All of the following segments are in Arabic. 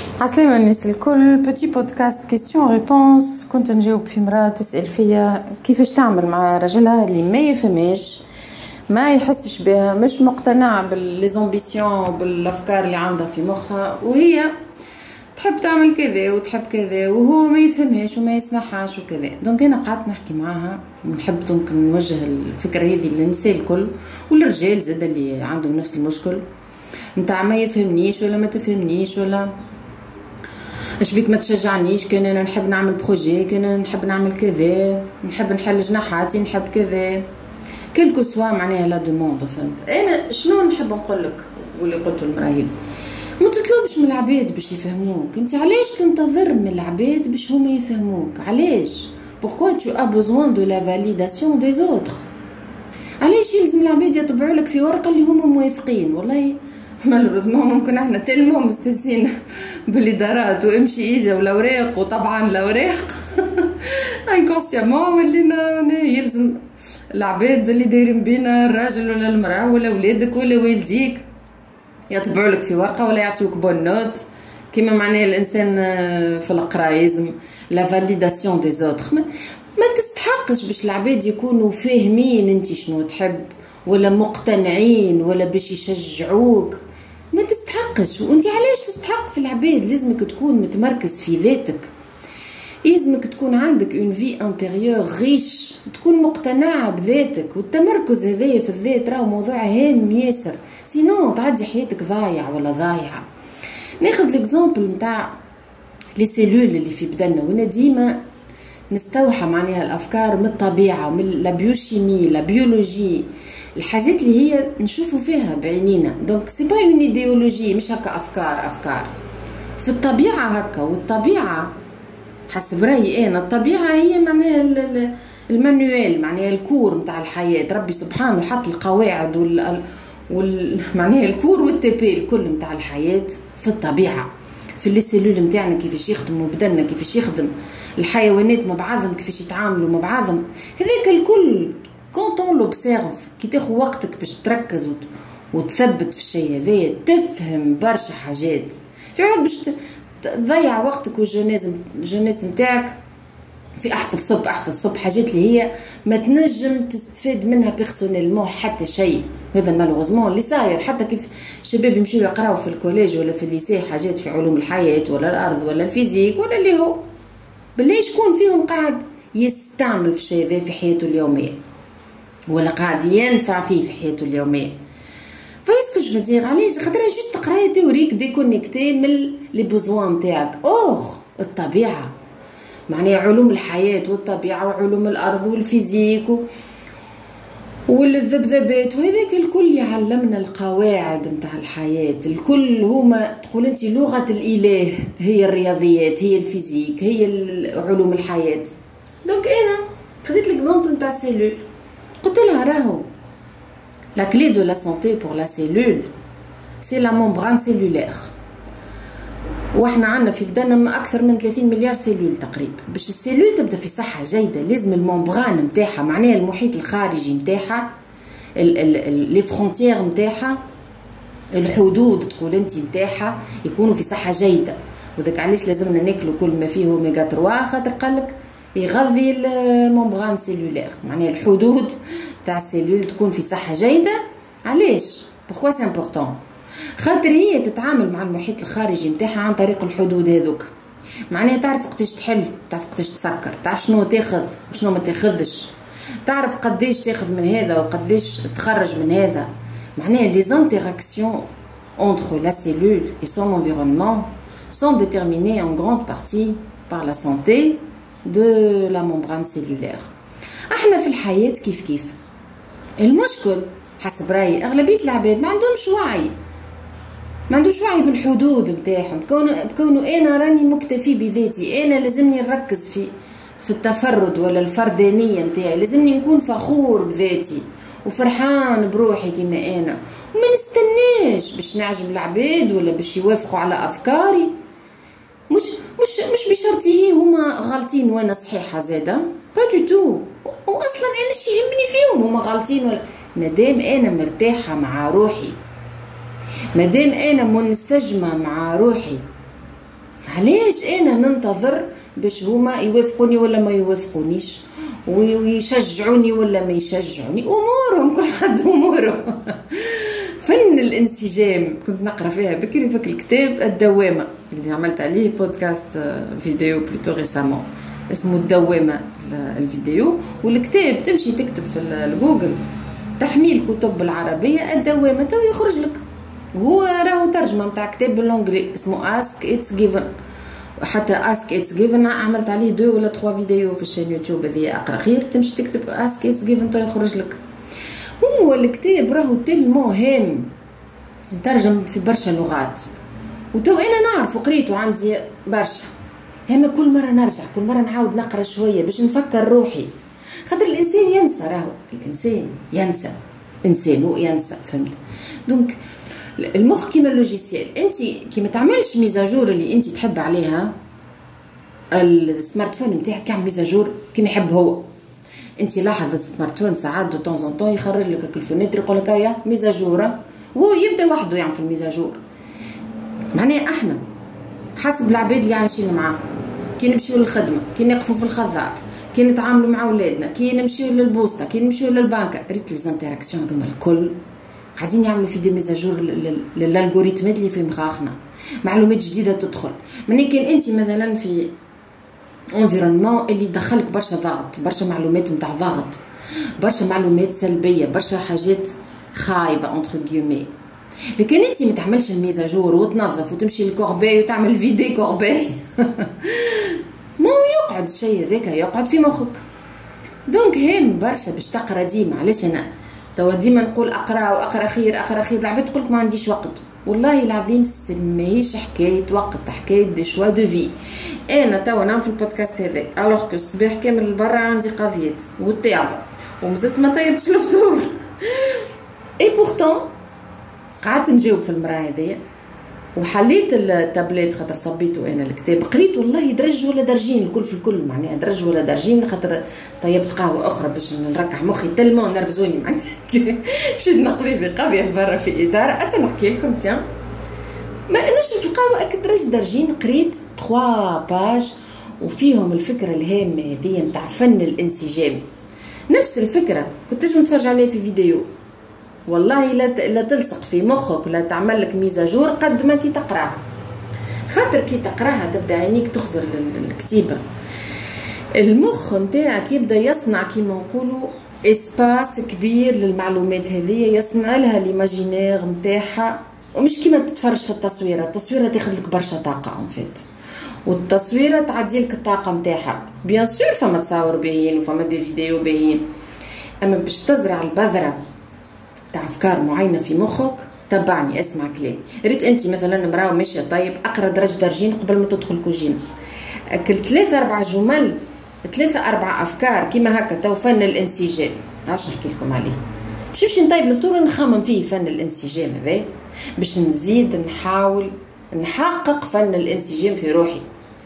عسلامة الناس الكل. بوتي بودكاست كيستيون ريبونس. كنت نجاوب في مرأة تسأل فيا كيفاش تعمل مع رجلها اللي ما يفهمش، ما يحسش بها، مش مقتنعة بالليزامبيسيون بالأفكار اللي عندها في مخها، وهي تحب تعمل كذا وتحب كذا وهو ما يفهمهاش وما يسمعهاش وكذا. دونك انا قعدت نحكي معاها ونحب دونك نوجه الفكرة هذه للنساء الكل والرجال زاد اللي عندهم نفس المشكل نتاع ما يفهمنيش ولا ما تفهمنيش ولا اش بيك ما تشجعنيش. كان انا نحب نعمل بروجي، كان انا نحب نعمل كذا، نحب نحل جناحاتي، نحب كذا كلكو سوا معناها لا دوموند. فهمت انا شنو نحب نقول لك واللي قلته المراه هذه؟ ما تطلبش من العباد باش يفهموك. انت علاش تنتظر من العباد باش هما يفهموك؟ علاش؟ pourquoi tu as besoin de la validation des autres؟ علاش يلزم العباد يطبعوا لك في ورقه اللي هما موافقين؟ والله مالوريزمون ممكن احنا تلمو مستانسين بالادارات وامشي اجا والاوراق وطبعا الاوراق انكونسيامون ولينا يلزم العباد اللي دايرين بينا الراجل ولا المراه ولا ولادك ولا والديك يطبعوا لك في ورقه ولا يعطيوك بون نوت كيما معناه الانسان في القرايه يلزم لا فاليداسيون دي زوتر. ما تستحقش باش العباد يكونوا فاهمين انت شنو تحب ولا مقتنعين ولا باش يشجعوك. ما تستحقش. وانت علاش تستحق في العباد؟ لازمك تكون متمركز في ذاتك، لازمك تكون عندك اون في انتيريور غيش، تكون مقتنعه بذاتك. والتمركز هذايا في الذات راهو موضوع هام ياسر، سينو تعدي حياتك ضايع ولا ضايعه. ناخذ ليكزامبل نتاع لي سيلول اللي في بدننا، وانا ديما نستوحى معناها الافكار من الطبيعه ومن لا بيوشيمي لا بيولوجي، الحاجات اللي هي نشوفوا فيها بعينينا. دونك سي با اون ايديولوجي، مش هكا افكار في الطبيعه هكا. والطبيعه حسب رايي انا الطبيعه هي معناها المانيوال، معناها الكور نتاع الحياه. ربي سبحانه حط القواعد معناها الكور والتبي الكل نتاع الحياه في الطبيعه، في لي سيلول نتاعنا كيفاش يخدموا، بدنا كيفاش يخدم، الحيوانات مع بعضهم كيفاش يتعاملوا مع بعضهم. هذاك الكل كونتون لوبسيرف كي تاخذ وقتك باش تركز وتثبت في الشيء هذايا تفهم برشا حاجات. في عوض باش تضيع وقتك والجونيس نتاعك في احفظ صب حاجات اللي هي ما تنجم تستفاد منها بيرسونيلمون حتى شيء. هذا مالوغوزمون اللي صاير. حتى كيف الشباب يمشيو يقراو في الكوليج ولا في الليسي حاجات في علوم الحياه ولا الارض ولا الفيزيك ولا اللي هو بالله شكون فيهم قاعد يستعمل في الشيء ذا في حياته اليوميه ولا قاعد ينفع فيه في حياته اليوميه؟ فاسكو جو دير علاش؟ خاطر جوست قرايه توريك ديكونيكتي من لي بوزوان نتاعك. الطبيعه معناها علوم الحياه والطبيعه وعلوم الارض والفيزيك والذبذبات وهذاك الكل يعلمنا القواعد نتاع الحياه. الكل هما تقول انت لغه الاله، هي الرياضيات، هي الفيزيك، هي علوم الحياه. دونك انا خديت ليكزامبل نتاع سيلول، قلت لها راهو لا كلي دو لا سانتي بور لا سيلول سي لا ممبران سيلولير. واحنا عندنا في بدنا اكثر من 30 مليار سيلول تقريبا. باش السيلول تبدا في صحه جيده لازم الممبران نتاعها معناها المحيط الخارجي نتاعها، لي فرونتيير نتاعها، الحدود تقول انت نتاعها يكونوا في صحه جيده. وذاك علاش لازمنا ناكلوا كل ما فيه اوميغا 3 خاطر قالك يغذي الممبران سيلولير، معناها الحدود تاع السيلول تكون في صحه جيده. علاش؟ بوركوا سي امبورطون؟ خاطر هي تتعامل مع المحيط الخارجي نتاعها عن طريق الحدود هذوك. معناها تعرف وقتاش تحل، تعرف وقتاش تسكر، تعرف شنو تاخذ وشنو ما تاخذش، تعرف قداش تاخذ من هذا وقداش تخرج من هذا. معناها لي انتراكسيون entre la cellule et son environnement sont déterminées en grande partie par la santé de la membrane cellulaire. احنا في الحياة كيف المشكل حسب رأيي أغلبية العباد ما عندهمش وعي، ما عندوش وعي بالحدود نتاعهم. بكونو انا راني مكتفي بذاتي، انا لازمني نركز في التفرد ولا الفردانيه نتاعي، لازمني نكون فخور بذاتي وفرحان بروحي كيما انا، وما نستناش باش نعجب العباد ولا باش يوافقوا على افكاري. مش بشرط هي هما غالطين وانا صحيحه زاده، با دو تو. واصلا انا ايش يهمني فيهم هما غالطين ولا، مادام انا مرتاحه مع روحي، مادام انا منسجمه مع روحي، علاش انا ننتظر باش هما يوافقوني ولا ما يوافقونيش، ويشجعوني ولا ما يشجعوني؟ امورهم، كل حد اموره. فن الانسجام كنت نقرا فيها بكري في الكتاب الدوامه اللي عملت عليه بودكاست فيديو بلوتو ريسامون، اسمه الدوامه الفيديو. والكتاب تمشي تكتب في الجوجل تحميل كتب بالعربيه الدوامه تو يخرج لك، وهو راهو ترجمه نتاع كتاب بالانجلي اسمه اسك اتس جيفن. حتى اسك اتس جيفن عملت عليه 2 ولا 3 فيديو في الشين يوتيوب هذه اقرا خير، تمشي تكتب اسك اتس جيفن تو يخرج لك. هو الكتاب راهو تلمو هام، مترجم في برشا لغات، وتو انا نعرف وقريته عندي برشا. هما كل مره نرجع، كل مره نعاود نقرا شويه باش نفكر روحي، خاطر الانسان ينسى، راهو الانسان ينسى، انسان ينسى، فهمت؟ دونك المخ كيما اللوجيسيال، انت كي ما تعملش ميزاجور اللي انت تحب عليها، السمارت فون نتاعك كاع ميزاجور كيما يحب هو. انت لاحظ السمارت فون ساعات دو طون طون يخرج لك الفونيتر يقول لك هيا ميزاجوره، وهو يبدا وحده يعمل في الميزاجور. معناها احنا حسب العباد اللي عايشين معاه، كي نمشيو للخدمه، كي نقفوا في الخضار، كي نتعاملوا مع اولادنا، كي نمشيو للبوسطه، كي نمشيو للبنكه، ريت لي زانتيراكسيون هذوما الكل قاعدين يعملوا في دي ميزاجور للالغوريتمات اللي في مخاخنا، معلومات جديده تدخل. من كان انت مثلا في انفيرونمون اللي دخلك برشا ضغط، برشا معلومات نتاع ضغط، برشا معلومات سلبيه، برشا حاجات خايبه اونتر غيومي، لكن انت ما تعملش الميزاجور وتنظف وتمشي للكورباي وتعمل فيدي كورباي ما هو يقعد الشيء هذاك، يقعد في مخك. دونك هام برشا باش تقرا ديما. علاش انا توا ديما نقول اقرا واقرا خير، اقرا خير، العباد تقولك ما عنديش وقت. والله العظيم ماهيش حكايه وقت، حكايه دي شوا دو في. انا توا نعمل في البودكاست هذاك الوغ كو الصباح كامل برا عندي قضيات والتعب ومازلت ما طيبتش الفطور اي بورتون قعدت نجاوب في المراه هذيا، وحليت التابليت خاطر صبيته انا الكتاب، قريت والله درج ولا درجين، الكل في الكل معناها درج ولا درجين، خاطر طيبت قهوه اخرى باش نركح مخي تلمو نرفزوني معناها مشيت نقضي في قضيه برا في اداره. حتى نحكي لكم تيان ما نشرب في القهوه اكد درج درجين، قريت 3 باج وفيهم الفكره الهامه هذه نتاع فن الانسجام. نفس الفكره كنت تنجم تتفرج عليها في فيديو، والله لا تلصق في مخك، لا تعمل لك ميزاجور قد ما كي تقراها، خاطر كي تقراها تبدا عينيك تخزر للكتيبه، المخ نتاعك يبدا يصنع كيما نقولوا اسباس كبير للمعلومات هذه، يصنع لها ليماجينير نتاعها. ومش كيما تتفرج في التصويره، التصويره تاخذ لك برشا طاقه اون فيت، والتصويره تعدي لك الطاقه نتاعها. بيان سور فما تصاور باهيين وفما دي فيديو باهيين، اما باش تزرع البذره تاع افكار معينه في مخك تبعني اسمع كلامي. ريت انت مثلا مراه ماشيه طيب اقرا درج درجين قبل ما تدخل كوجين، اكل 3 4 جمل، 3 4 افكار كيما هكا، تو فن الانسجام عاوش نحكي لكم عليه. باش نطيب الفطور ونخمم فيه فن الانسجام هذا، باش نزيد نحاول نحقق فن الانسجام في روحي.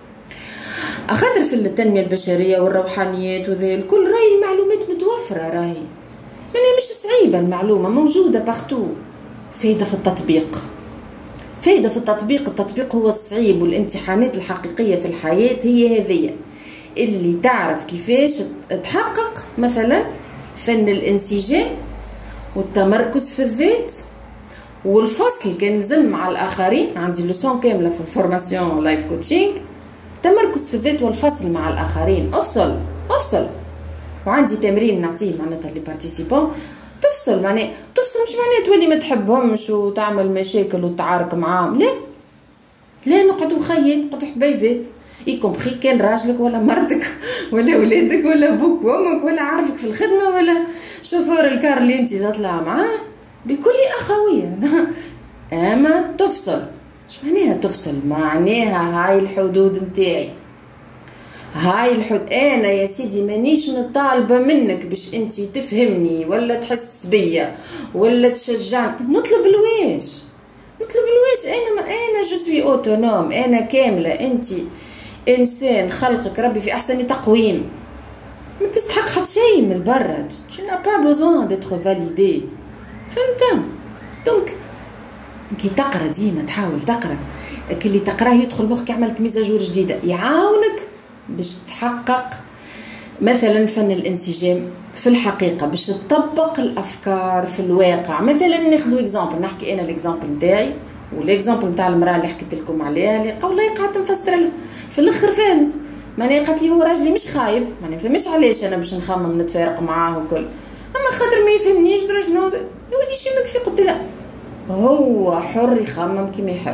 اخاطر في التنميه البشريه والروحانيات وذي الكل راهي المعلومات متوفره، راهي يعني مش صعيبه، المعلومه موجوده باغتو. فايده في التطبيق، فايده في التطبيق. التطبيق هو الصعيب، والامتحانات الحقيقيه في الحياه هي هذيا اللي تعرف كيفاش تحقق مثلا فن الانسجام والتمركز في الذات والفصل. كان لازم مع الاخرين، عندي لوسون كامله في الفورماسيون لايف كوتشينج، تمركز في الذات والفصل مع الاخرين. افصل افصل. وعندي تمرين نعطيه معناتها لي بارتيسيبون، تفصل. معناها تفصل مش معناها تولي ما تحبهمش وتعمل مشاكل وتعارك معاهم، لا لا، نقعدوا خيين، نقعدوا حبايبات، يكومبخي كان راجلك ولا مرتك ولا ولادك ولا بوك وامك ولا عارفك في الخدمه ولا شوفور الكار اللي انت زطلع معاه، بكل اخويه. اما تفصل شو معناها تفصل؟ معناها هاي الحدود متاعي، هاي الحدود. انا يا سيدي مانيش مطالبه منك باش انت تفهمني ولا تحس بيا ولا تشجعني. نطلب الواش، نطلب الواش. انا جو سوي اوتونوم، انا كامله. انت انسان خلقك ربي في احسن تقويم، ما تستحق حتى شيء من برا. tu n'as pas besoin d'être validé، فهمت؟ دونك كي تقرا ديما تحاول تقرا اللي تقراه يدخل مخك يعملك ميزاجور جديده، يعاونك باش تحقق مثلا فن الانسجام في الحقيقه، باش تطبق الافكار في الواقع. مثلا ناخذ اكزامبل، نحكي انا الاكزامبل نتاعي والاكزامبل نتاع المراه اللي حكيت لكم عليها، اللي والله قعدت نفسر لها في الاخر فهمت. معناها قالت لي هو راجلي مش خايب، معناها فهمش علاش انا باش نخمم نتفارق معاه وكل، اما خاطر ما يفهمنيش درا شنو يا ودي شنو في. قلت لا، هو حر يخمم كيما يحب.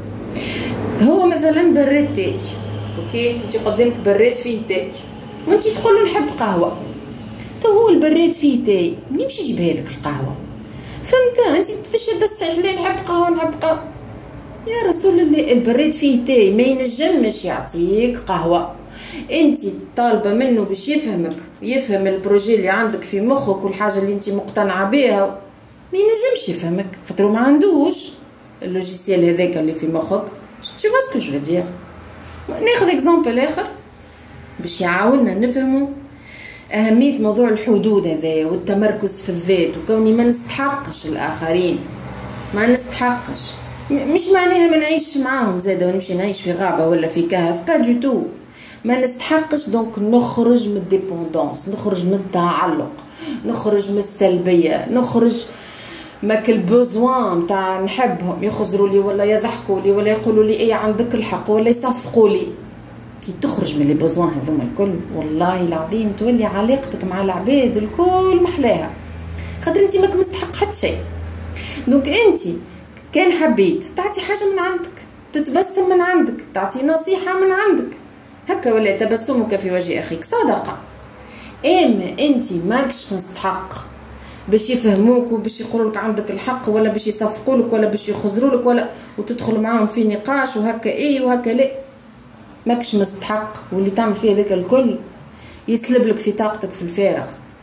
هو مثلا براد تاي، اوكي، انت قدامك براد فيه تاي وانت تقول له نحب قهوه، تو هو البراد فيه تاي منين يمشي يجيبها لك القهوه؟ فهمت؟ انت تشد الصحيح لا نحب قهوه نحب قهوه، يا رسول الله البراد فيه تاي ما ينجمش يعطيك قهوه. انت طالبه منه باش يفهمك، يفهم البروجي اللي عندك في مخك والحاجه اللي انت مقتنعه بها، ما ينجمش يفهمك خاطر ما عندوش اللوجيسيال هذاك اللي في مخك. tu vois ce que je veux dire. ناخذ اكزامبل اخر باش يعاوننا نفهموا اهميه موضوع الحدود هذا والتمركز في الذات، وكوني ما نستحقش الاخرين، ما نستحقش مش معناها ما نعيش معاهم زاده ونمشي نعيش في غابه ولا في كهف، با دو تو، ما نستحقش. دونك نخرج من الديبوندونس، نخرج من التعلق، نخرج من السلبيه، نخرج ماك البوزوان تاع نحبهم يخزروا لي ولا يضحكوا لي ولا يقولوا لي ايه عندك الحق ولا يصفقوا لي. كي تخرج من لي بوزوان هذوما الكل والله العظيم تولي علاقتك مع العباد الكل محلاها، خاطر انت ماك مستحق حتى شيء. دونك انت كان حبيت تعطي حاجه من عندك، تتبسم من عندك، تعطي نصيحه من عندك، هكا ولا تبسمك في وجه اخيك صدقه. اما انت ماكش مستحق باش يفهموك وباش يقولوا لك عندك الحق ولا باش يصفقوا لك ولا باش يخزروا لك ولا وتدخل معاهم في نقاش وهكا ايه وهكا لا، ماكش مستحق. واللي تعمل فيه ذاك الكل يسلب لك في طاقتك في الفارغ.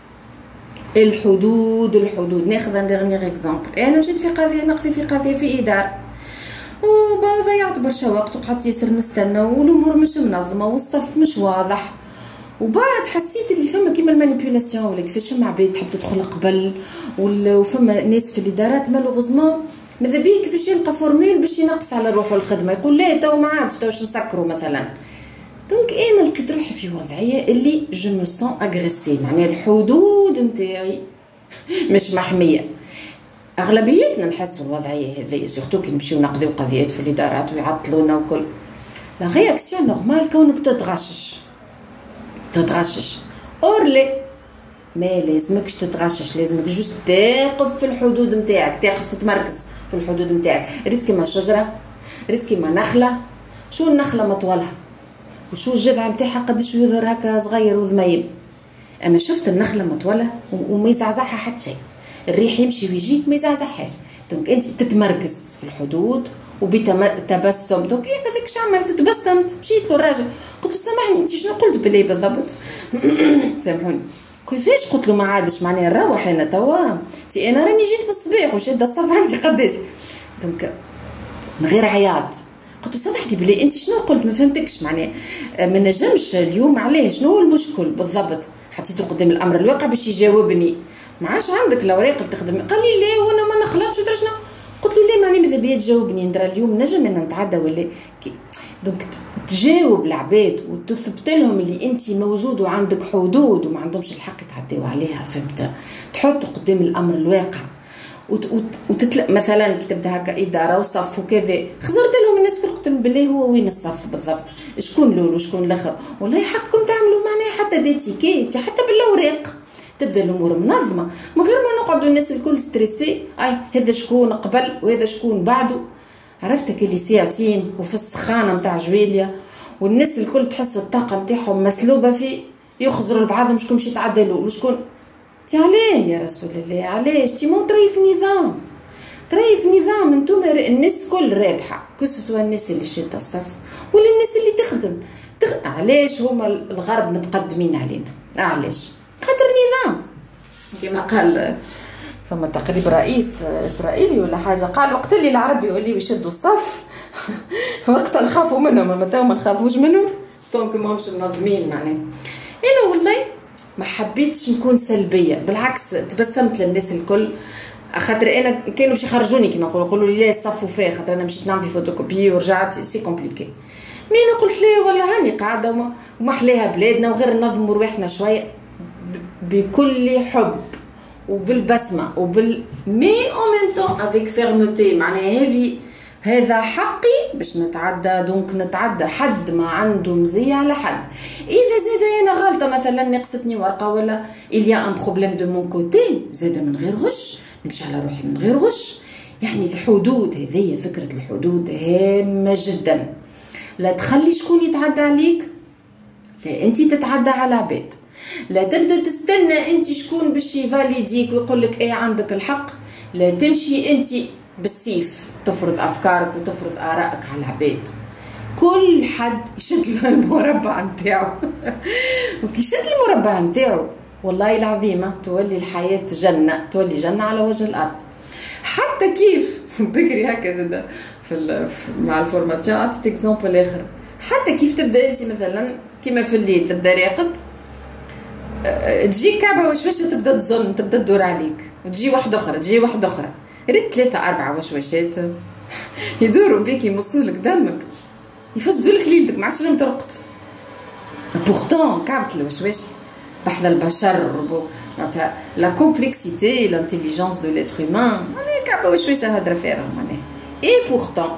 الحدود ناخذ ان ديرنيير اكزامبل، انا مشيت في قضيه نقضي في قضيه في اداره وضيعت برشا وقت وقعدت ياسر نستنى والامور مش منظمه والصف مش واضح، وبعد حسيت اللي فما كيما المانيبيولاسيون ولا كيفاش فما عباد تحب تدخل قبل وفما ناس في الادارات مالوغوزمون ماذا بيه كيفاش يلقى فورمول باش ينقص على روحه الخدمه، يقول لا تو ما عادش تو نسكروا مثلا. دونك انا لقيت روحي في وضعيه اللي جو مو سون اغريسي، معناها الحدود نتاعي مش محميه. اغلبيتنا نحسوا الوضعيه هذه سورتو كي نمشيو نقضيو قضيات في الادارات ويعطلونا وكل. لا رياكسيون نورمال كونك تتغشش اور لي ما لازمكش تتغشش، لازمك جوست تقف في الحدود نتاعك، تقف تتمركز في الحدود نتاعك. ريت كيما شجره، ريت كيما نخله، شو النخله مطولها وشو الجذع نتاعها قداش يظهر هكا صغير وذميم، اما شفت النخله مطوله وما يزعزعها حتى شيء، الريح يمشي ويجيك ما يزعزعهاش. دونك انت تتمركز في الحدود وبتبسم. دونك هذاك شو عملت؟ تبسمت، مشيت له الراجل قلت له سامحني انت شنو قلت بلي بالضبط؟ سامحوني كيفاش؟ قلت له ما عادش معناها نروح انا توا، انا راني جيت بالصباح وشاده الصف عندي قداش. دونك من غير عياط قلت له سامحني بلي انت شنو قلت؟ ما فهمتكش، معناها ما نجمش اليوم عليه شنو هو المشكل بالضبط؟ حطيته قدام الامر الواقع باش يجاوبني، ما عادش عندك الاوراق اللي تخدم. قال لي لا وانا ما نخلطش ودرا شنو. قلت له لا معني ماذا بيا تجاوبني ندرا اليوم نجم انا نتعدى ولا دونك تجاوب العباد وتثبت لهم اللي انت موجود وعندك حدود وما عندهمش الحق يتعداو عليها. فهمت؟ تحط قدام الامر الواقع مثلا كي تبدا هكا اداره وصف وكذا، خزرت لهم الناس الكل قلت لهم بالله هو وين الصف بالضبط، شكون الاول وشكون الاخر، والله حقكم تعملوا معناها حتى ديتيكيت حتى بالاوراق تبدا الامور منظمه، من غير ما نقعدوا الناس الكل ستريسي هذا شكون قبل وهذا شكون بعده. عرفتك اللي ساعتين وفي السخانه نتاع جويليا والناس الكل تحس الطاقه نتاعهم مسلوبه فيه، يخزروا لبعضهم شكون باش يتعدلوا وشكون. تي علاه يا رسول الله علاش تي مو طريف نظام انتوما الناس كل رابحه، كسوا الناس اللي شاده الصف ولا الناس اللي تخدم. علاش هما الغرب متقدمين علينا؟ علاش؟ خاطر نظام. كما قال فما تقريب رئيس اسرائيلي ولا حاجه قال وقت اللي العرب يوليو يشدوا الصف وقت نخافوا منهم، اما تو ما نخافوش منهم دونك ماهمش منظمين. معناها انا والله ما حبيتش نكون سلبيه، بالعكس تبسمت للناس الكل، خاطر انا كانوا باش يخرجوني كيما يقولوا لي لا صفوا فيه، خاطر انا مشيت نعمل في فوتوكوبي ورجعت سي كومبليكي. مي انا قلت ليه والله هاني قاعده وما احلاها بلادنا وغير ننظموا رواحنا شويه بكل حب وبالبسمه مي اون ميم طون افيك فيرموتي. معناها هذا حقي باش نتعدى، دونك نتعدى حد ما عنده مزيه على حد. اذا زاد انا غلطه مثلا نقصتني ورقه ولا اليا ان بروبليم دو مون كوتي، زاد من غير غش نمشي على روحي من غير غش. يعني الحدود هذه، فكره الحدود هامه جدا. لا تخلي شكون يتعدى عليك، لا انت تتعدى على عباد. لا تبدا تستنى انت شكون باش يفاليديك ويقول لك ايه عندك الحق. لا تمشي انت بالسيف تفرض افكارك وتفرض ارائك على العباد. كل حد يشد له المربع نتاعو وكي يشد المربع نتاعو والله العظيم تولي الحياه جنه، تولي جنه على وجه الارض. حتى كيف بكري هكا زاد مع الفورماسيون عطيت اكزومبل اخر. حتى كيف تبدا انت مثلا كيما في الليل تبدا راقد، تجي كعبه وشوشه تبدا تظن، تبدا تدور عليك، وتجي واحده اخرى، تجي واحده اخرى، ريت 3 4 وشوشات يدوروا بيك يمصولك دمك، يفزولك ليلتك ما عادش تنجم ترقد. بورتون كعبة الوشواش بحذا البشر معناتها لا كومبلكسيتي لانتيليجونس دو ليتر هيومان، معناها كعبة وشواشة هضره فارغ معناها. اي بورتون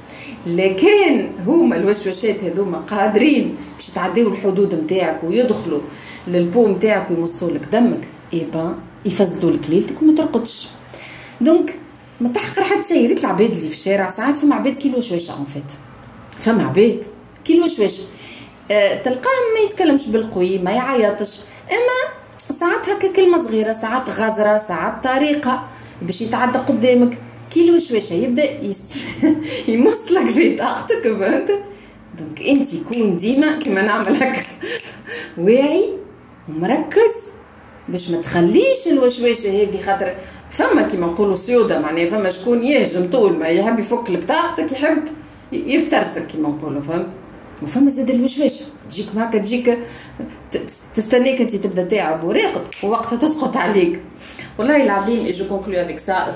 لكن هما الوشواشات هذوما قادرين باش يتعداو الحدود نتاعك ويدخلوا للبو نتاعك ويمصولك دمك، اي بان يفسدولك ليلتك وما ترقدش. دونك ما تحقر حد شيء. ريت العباد اللي في الشارع ساعات فما عباد كي الوشواشه اون فيت، فما عباد كي الوشواشه تلقاه ما يتكلمش بالقوي، ما يعيطش، اما ساعات هكا كلمه صغيره، ساعات غزره، ساعات طريقه باش يتعدى قدامك. كي الوشواشه يبدا يمصلك في طاقتك، فهمت؟ دونك انت كون ديما كيما نعمل هكا واعي ومركز باش ما تخليش الوشواشه هذه. خاطر فما كيما نقولوا سيوده، معناها فما شكون يهجم طول ما يحب يفك لك طاقتك، يحب يفترسك كيما نقولوا، فهمت؟ وفما زاد الوشواشه تجيك هكا، تجيك تستنيك انت تبدا تعب وراقد ووقتها تسقط عليك. والله العظيم جو كونكلو افيك سا،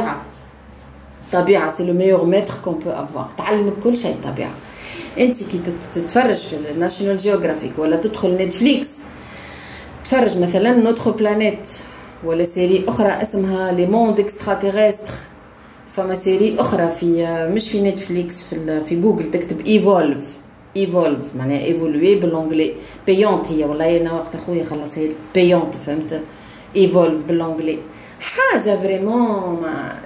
الطبيعه سي لو ميور ميتر كون بو افوار. تعلمك كل شيء الطبيعه. انت كي تتفرج في الناشونال جيوغرافيك ولا تدخل نتفليكس تفرج مثلا نوتخ بلانيت، ولا سيري اخرى اسمها لي موند اكستراتيرستر. فما سيري اخرى في مش في نتفليكس، في جوجل تكتب ايفولف معناها ايفولوي بالانجلي، بيونت هي. والله انا وقت اخويا خلص هي بيونت، فهمت؟ ايفولف بالانجلي حاجه فريمون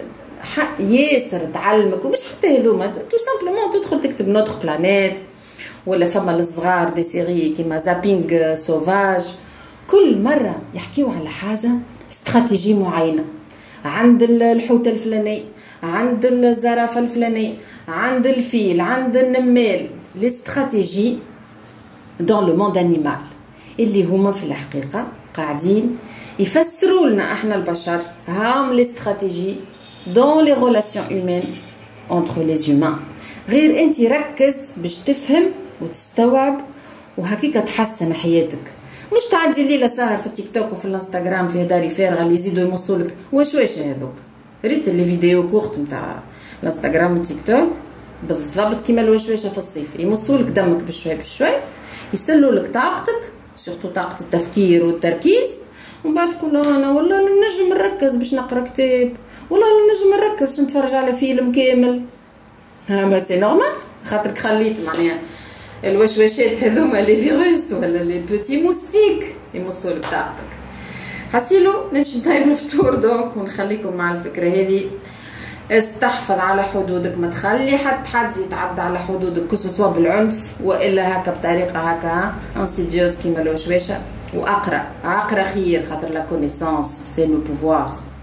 ياسر تعلمك. ومش حتى هذوما، تو سامبلومون تدخل تكتب نوتخ بلانيت، ولا فما الصغار دي سيري كيما زابينغ سوفاج، كل مره يحكيو على حاجه استراتيجي معينه. عند الحوت الفلاني، عند الزرافه الفلانيه، عند الفيل، عند النمال. لي استراتيجي دون لو موند انيمال اللي هما في الحقيقه قاعدين يفسروا لنا احنا البشر هام لي استراتيجي دون لي ريلاسيون هيومين انتر لي هيومان. غير انت ركز باش تفهم وتستوعب وهكيك تحسن حياتك. مش تعدي ليله سهر في التيك توك وفي الانستغرام في هداري فارغه اللي يزيدوا يمصولك وشواش هذوك. ريت لي فيديو كورت نتاع الانستغرام والتيك توك بالضبط كيما الوشواشه في الصيف، يمصولك دمك بشوي بشوي، يسلوا لك طاقتك، سورتو طاقه التفكير والتركيز. ومن بعد تقول انا والله نجم نركز باش نقرا كتاب، والله نجم نركز باش نتفرج على فيلم كامل. ها ما سي نورمال، خاطرك خليت معناها الوشواشات هذوما لي فيروس ولا لي بوتي موستيك يمصولك طاقتك. حسيلو نمشي نطيب الفطور دونك، ونخليكم مع الفكره هذه. استحفظ على حدودك، ما تخلي حد يتعدى على حدودك، كسوا بالعنف والا هكا بطريقه هكا انسيديوز كيما الوشواشه. واقرا خير، خاطر لا كونيسونس سي لو بوفوار.